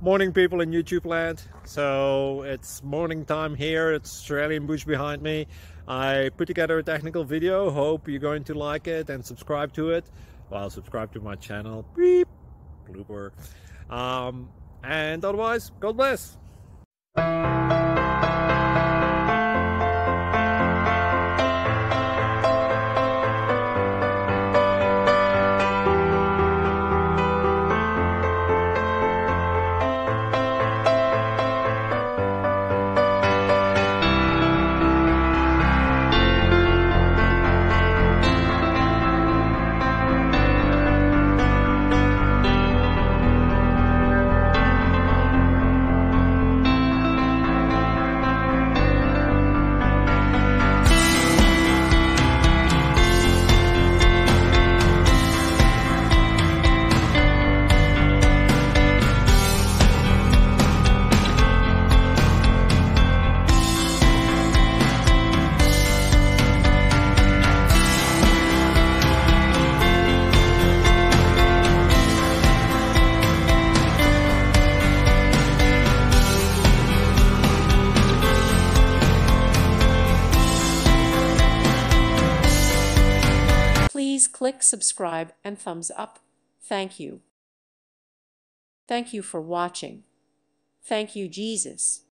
Morning, people in YouTube land. So it's morning time here. It's Australian bush behind me. I put together a technical video. Hope you're going to like it and subscribe to it. Well, subscribe to my channel. Beep. Blooper. And otherwise, God bless. Please click subscribe and thumbs up. Thank you. Thank you for watching. Thank you, Jesus.